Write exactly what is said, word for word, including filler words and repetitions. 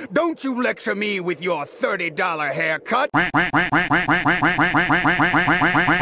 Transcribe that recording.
Don't you lecture me with your thirty dollar haircut.